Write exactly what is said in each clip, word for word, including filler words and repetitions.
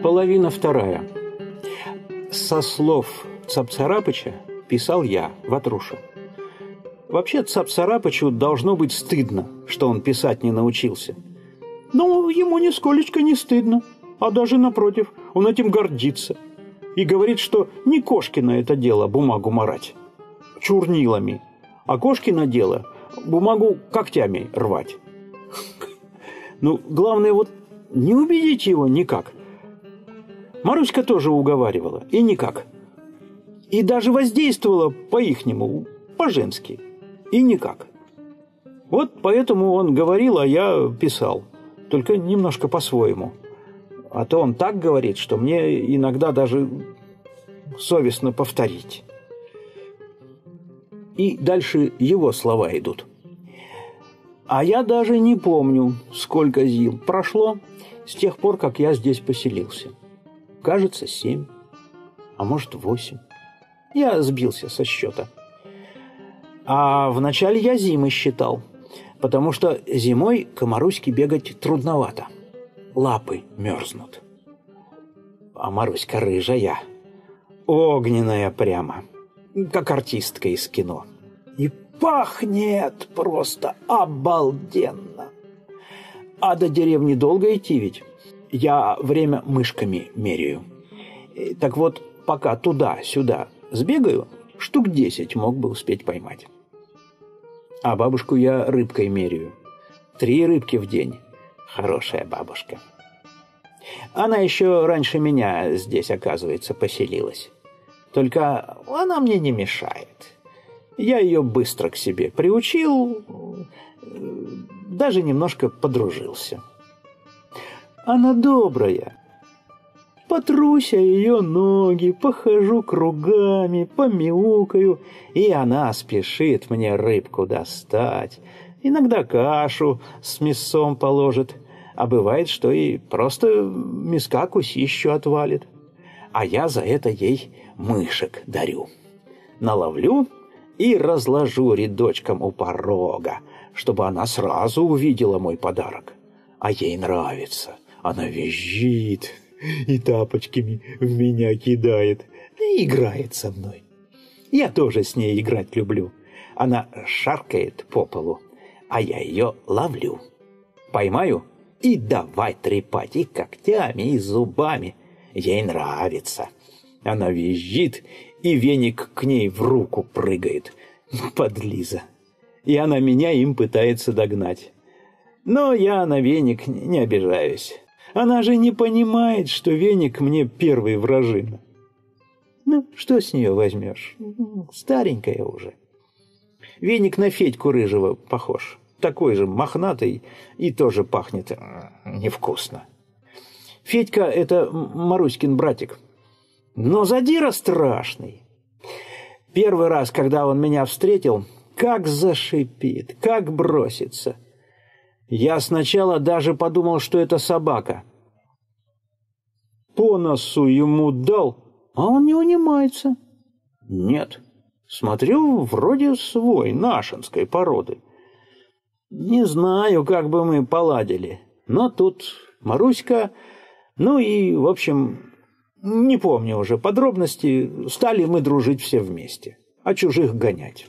Половина вторая. Со слов Цап-Царапыча писал я, Ватруша. Вообще Цап-Царапычу должно быть стыдно, что он писать не научился. Но ему нисколечко не стыдно, а даже напротив, он этим гордится. И говорит, что не Кошкино это дело бумагу марать чернилами, а Кошкино дело бумагу когтями рвать. Ну, главное, вот не убедить его никак. Маруська тоже уговаривала, и никак. И даже воздействовала по-ихнему, по-женски, и никак. Вот поэтому он говорил, а я писал, только немножко по-своему. А то он так говорит, что мне иногда даже совестно повторить. И дальше его слова идут. А я даже не помню, сколько зим прошло с тех пор, как я здесь поселился. Кажется, семь, а может, восемь. Я сбился со счета. А вначале я зимы считал, потому что зимой к Маруське бегать трудновато. Лапы мерзнут. А Маруська рыжая, огненная прямо, как артистка из кино. И пахнет просто обалденно. А до деревни долго идти ведь? Я время мышками меряю. Так вот, пока туда-сюда сбегаю, штук десять мог бы успеть поймать. А бабушку я рыбкой меряю. Три рыбки в день. Хорошая бабушка. Она еще раньше меня здесь, оказывается, поселилась. Только она мне не мешает. Я ее быстро к себе приучил, даже немножко подружился. Она добрая. Потруся ее ноги, похожу кругами, помяукаю, и она спешит мне рыбку достать. Иногда кашу с мясом положит, а бывает, что и просто миска кусищу отвалит. А я за это ей мышек дарю. Наловлю и разложу рядочком у порога, чтобы она сразу увидела мой подарок. А ей нравится. Она визжит и тапочками в меня кидает, и играет со мной. Я тоже с ней играть люблю. Она шаркает по полу, а я ее ловлю. Поймаю и давай трепать и когтями, и зубами. Ей нравится. Она визжит, и веник к ней в руку прыгает. Подлиза. И она меня им пытается догнать. Но я на веник не обижаюсь. Она же не понимает, что веник мне первый вражина. Ну, что с нее возьмешь? Старенькая уже. Веник на Федьку рыжего похож. Такой же мохнатый и тоже пахнет невкусно. Федька – это Маруськин братик. Но задира страшный. Первый раз, когда он меня встретил, как зашипит, как бросится. Я сначала даже подумал, что это собака. По носу ему дал, а он не унимается. Нет, смотрю, вроде свой, нашинской породы. Не знаю, как бы мы поладили, но тут Маруська, ну и, в общем, не помню уже подробности, стали мы дружить все вместе, а чужих гонять.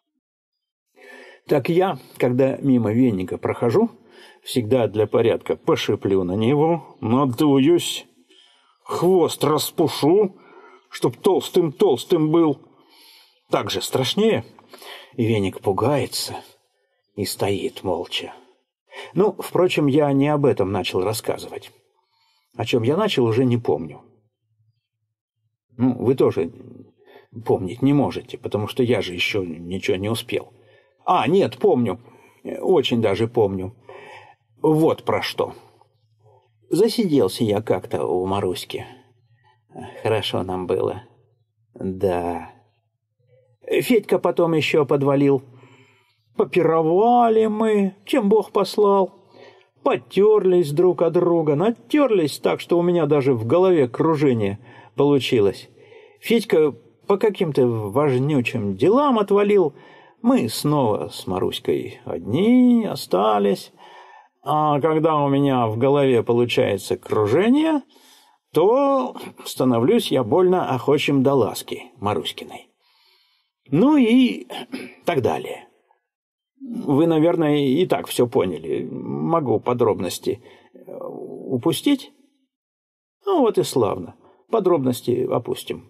Так я, когда мимо веника прохожу, всегда для порядка пошиплю на него, надуюсь, хвост распушу, чтоб толстым-толстым был. Так же страшнее. И веник пугается и стоит молча. Ну, впрочем, я не об этом начал рассказывать. О чем я начал, уже не помню. Ну, вы тоже помнить не можете, потому что я же еще ничего не успел. А, нет, помню. Очень даже помню. Вот про что. Засиделся я как-то у Маруськи. Хорошо нам было. Да. Федька потом еще подвалил. Попировали мы, чем Бог послал. Потерлись друг от друга, натерлись так, что у меня даже в голове кружение получилось. Федька по каким-то важнючим делам отвалил. Мы снова с Маруськой одни остались. А когда у меня в голове получается кружение, то становлюсь я больно охочим до ласки Маруськиной. Ну и так далее. Вы, наверное, и так все поняли. Могу подробности упустить? Ну вот и славно. Подробности опустим.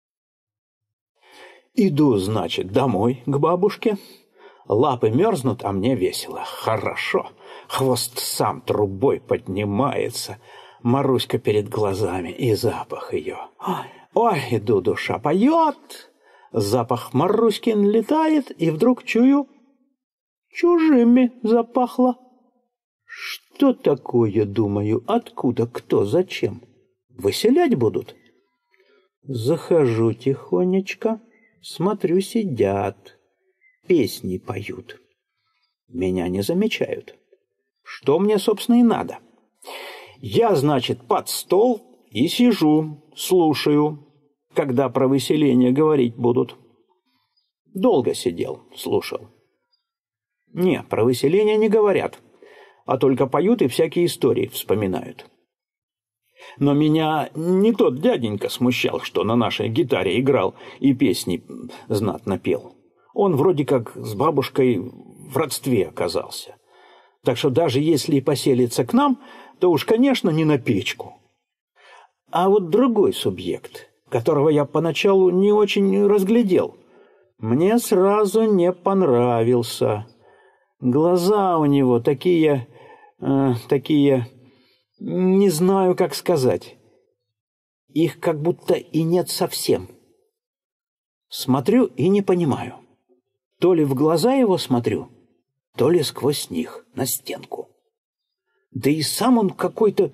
Иду, значит, домой к бабушке. Лапы мерзнут, а мне весело. Хорошо. Хвост сам трубой поднимается. Маруська перед глазами и запах ее. Ой, ой, иду, душа поет. Запах Маруськин летает, и вдруг чую, чужими запахло. Что такое, думаю, откуда, кто, зачем? Выселять будут? Захожу тихонечко, смотрю, сидят, песни поют. Меня не замечают. Что мне, собственно, и надо? Я, значит, под стол и сижу, слушаю, когда про выселение говорить будут. Долго сидел, слушал. Не, про выселение не говорят, а только поют и всякие истории вспоминают. Но меня не тот дяденька смущал, что на нашей гитаре играл и песни знатно пел. Он вроде как с бабушкой в родстве оказался. Так что даже если и поселится к нам, то уж, конечно, не на печку. А вот другой субъект, которого я поначалу не очень разглядел, мне сразу не понравился. Глаза у него такие, э, такие, не знаю, как сказать. Их как будто и нет совсем. Смотрю и не понимаю. То ли в глаза его смотрю, то ли сквозь них на стенку. Да и сам он какой-то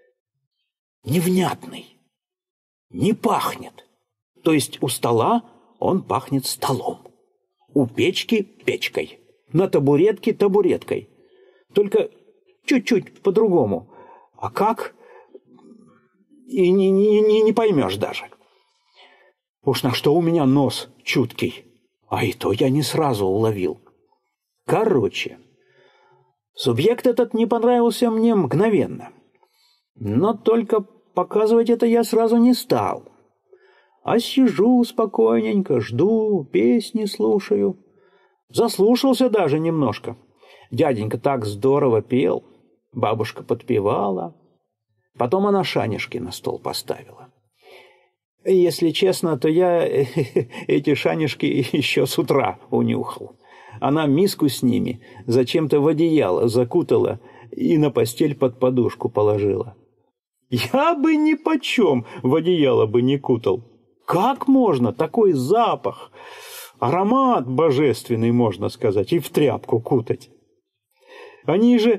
невнятный, не пахнет. То есть у стола он пахнет столом, у печки – печкой, на табуретке – табуреткой. Только чуть-чуть по-другому. А как? И не, не, не, не поймешь даже. Уж на что у меня нос чуткий, а и то я не сразу уловил. Короче, субъект этот не понравился мне мгновенно. Но только показывать это я сразу не стал. А сижу спокойненько, жду, песни слушаю. Заслушался даже немножко. Дяденька так здорово пел, бабушка подпевала. Потом она шанишки на стол поставила. Если честно, то я эти шанишки еще с утра унюхал. Она миску с ними зачем-то в одеяло закутала и на постель под подушку положила. Я бы ни почем в одеяло бы не кутал. Как можно такой запах, аромат божественный, можно сказать, и в тряпку кутать? Они же...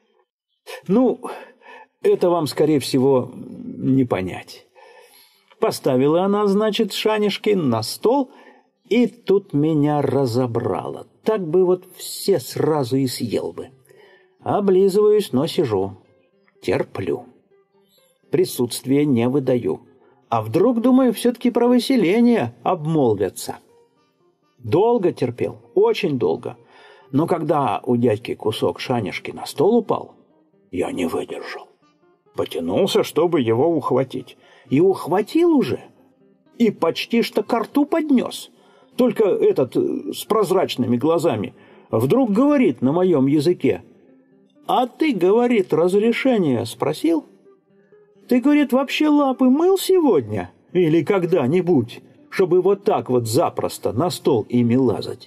Ну, это вам, скорее всего, не понять. Поставила она, значит, шанишки на стол, и тут меня разобрало. Так бы вот все сразу и съел бы. Облизываюсь, но сижу. Терплю. Присутствие не выдаю. А вдруг, думаю, все-таки про выселение обмолвятся. Долго терпел, очень долго. Но когда у дядьки кусок шанишки на стол упал, я не выдержал. Потянулся, чтобы его ухватить. И ухватил уже. И почти что ко рту поднес. Только этот с прозрачными глазами вдруг говорит на моем языке: «А ты, — говорит, — разрешение спросил? Ты, — говорит, — вообще лапы мыл сегодня? Или когда-нибудь, чтобы вот так вот запросто на стол ими лазать?»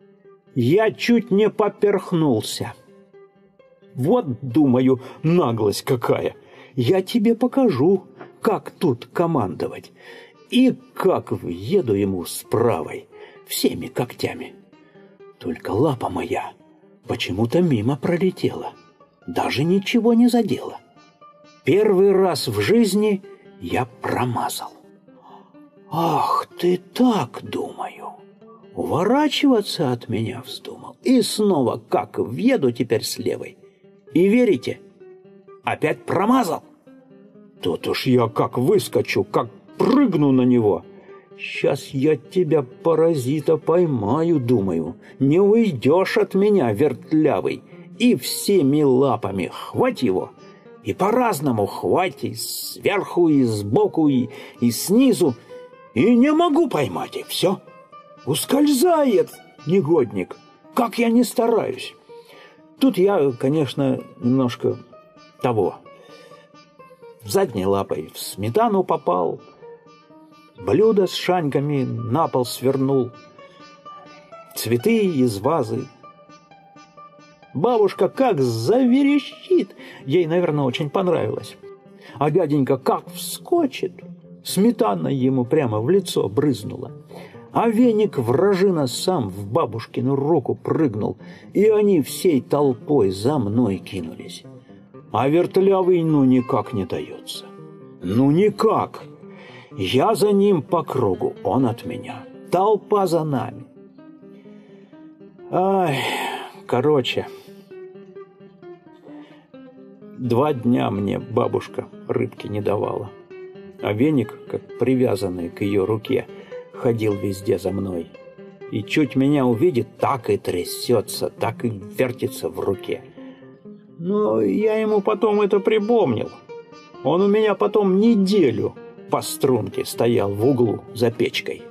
Я чуть не поперхнулся. Вот, думаю, наглость какая. Я тебе покажу, как тут командовать. И как въеду ему с правой, всеми когтями. Только лапа моя почему-то мимо пролетела. Даже ничего не задела. Первый раз в жизни я промазал. Ах ты так, думаю. Уворачиваться от меня вздумал. И снова как въеду теперь с левой. И верите, опять промазал. Тут уж я как выскочу, как прыгну на него. Сейчас я тебя, паразита, поймаю, думаю. Не уйдешь от меня, вертлявый. И всеми лапами хвать его. И по-разному хватит, и сверху, и сбоку, и, и снизу. И не могу поймать их, все. Ускользает, негодник, как я не стараюсь. Тут я, конечно, немножко того. Задней лапой в сметану попал, блюдо с шаньками на пол свернул, цветы из вазы. Бабушка как заверещит, ей, наверное, очень понравилось. А дяденька как вскочит, сметана ему прямо в лицо брызнула. А веник вражина сам в бабушкину руку прыгнул, и они всей толпой за мной кинулись. А вертлявый ну никак не дается. Ну никак. Я за ним по кругу, он от меня. Толпа за нами. Ай, короче, два дня мне бабушка рыбки не давала. А веник, как привязанный к ее руке, ходил везде за мной. И чуть меня увидит, так и трясется, так и вертится в руке. Но я ему потом это припомнил. Он у меня потом неделю по струнке стоял в углу за печкой.